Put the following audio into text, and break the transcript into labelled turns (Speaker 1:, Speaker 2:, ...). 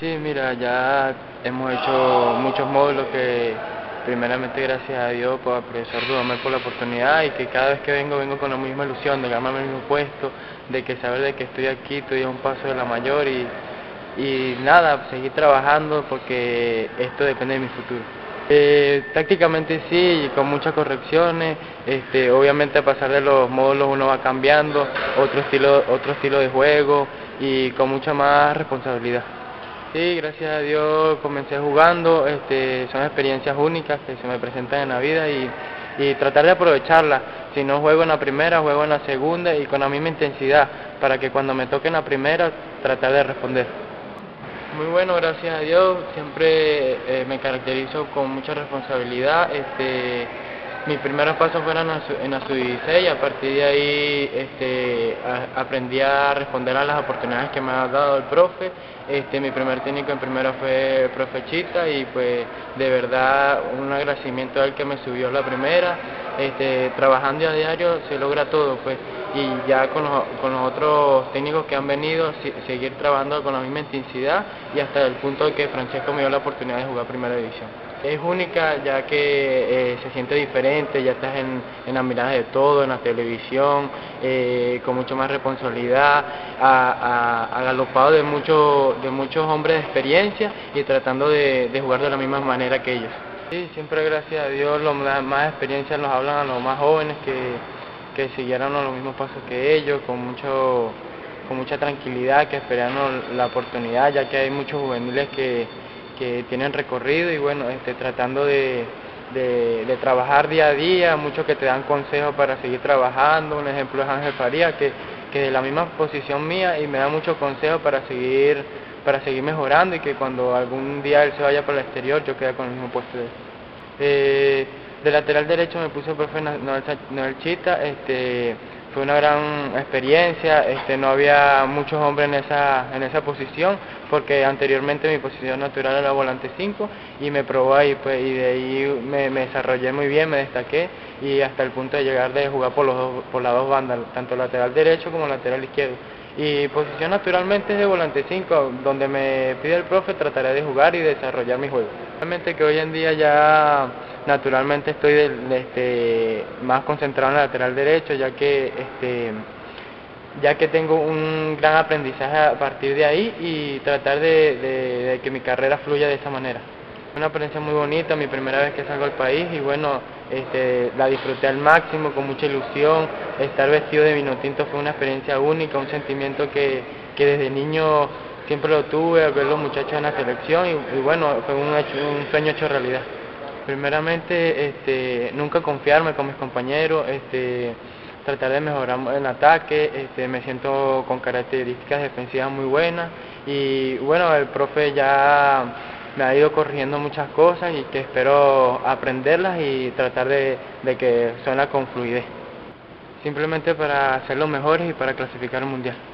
Speaker 1: Sí, mira, ya hemos hecho muchos módulos que primeramente gracias a Dios, pues al profesor Dudamel por la oportunidad y que cada vez que vengo con la misma ilusión de ganarme el mismo puesto, de que saber de que estoy aquí, estoy a un paso de la mayor y nada, seguir trabajando porque esto depende de mi futuro. Tácticamente sí, con muchas correcciones, obviamente a pasar de los módulos uno va cambiando, otro estilo de juego y con mucha más responsabilidad. Sí, gracias a Dios comencé jugando, son experiencias únicas que se me presentan en la vida y tratar de aprovecharlas. Si no juego en la primera, juego en la segunda y con la misma intensidad, para que cuando me toque en la primera, tratar de responder. Muy bueno, gracias a Dios, siempre me caracterizo con mucha responsabilidad. Mis primeros pasos fueron en la sub-16, a partir de ahí aprendí a responder a las oportunidades que me ha dado el profe. Mi primer técnico en primera fue el profe Chita y pues de verdad un agradecimiento al que me subió la primera. Trabajando a diario se logra todo, pues, y ya con los otros técnicos que han venido, seguir trabajando con la misma intensidad y hasta el punto de que Francesco me dio la oportunidad de jugar primera división. Es única ya que se siente diferente, ya estás en las miradas de todo, en la televisión, con mucho más responsabilidad, agalopado de muchos hombres de experiencia y tratando de jugar de la misma manera que ellos. Sí, siempre gracias a Dios más experiencia nos hablan a los más jóvenes que siguieron los mismos pasos que ellos, con mucha tranquilidad, que esperaron la oportunidad, ya que hay muchos juveniles que tienen recorrido y bueno, tratando de trabajar día a día, muchos que te dan consejos para seguir trabajando. Un ejemplo es Ángel Faría, que de la misma posición mía y me da muchos consejos para seguir mejorando y que cuando algún día él se vaya para el exterior yo quede con el mismo puesto de él. De lateral derecho me puso el profe Noel Chita, fue una gran experiencia, no había muchos hombres en esa posición, porque anteriormente mi posición natural era volante 5 y me probó ahí, pues, y de ahí me desarrollé muy bien, me destaqué y hasta el punto de llegar de jugar por las dos bandas, tanto lateral derecho como lateral izquierdo. Y posición naturalmente es de volante 5, donde me pide el profe trataré de jugar y desarrollar mi juego. Realmente que hoy en día ya naturalmente estoy más concentrado en el lateral derecho, ya que tengo un gran aprendizaje a partir de ahí y tratar de que mi carrera fluya de esa manera. Una experiencia muy bonita, mi primera vez que salgo al país y bueno, la disfruté al máximo, con mucha ilusión. Estar vestido de vino tinto fue una experiencia única, un sentimiento que desde niño siempre lo tuve al ver los muchachos en la selección y bueno, fue un sueño hecho realidad. Primeramente, nunca confiarme con mis compañeros, tratar de mejorar en ataque, me siento con características defensivas muy buenas y bueno, el profe ya me ha ido corrigiendo muchas cosas y que espero aprenderlas y tratar de que suene con fluidez. Simplemente para ser los mejores y para clasificar al mundial.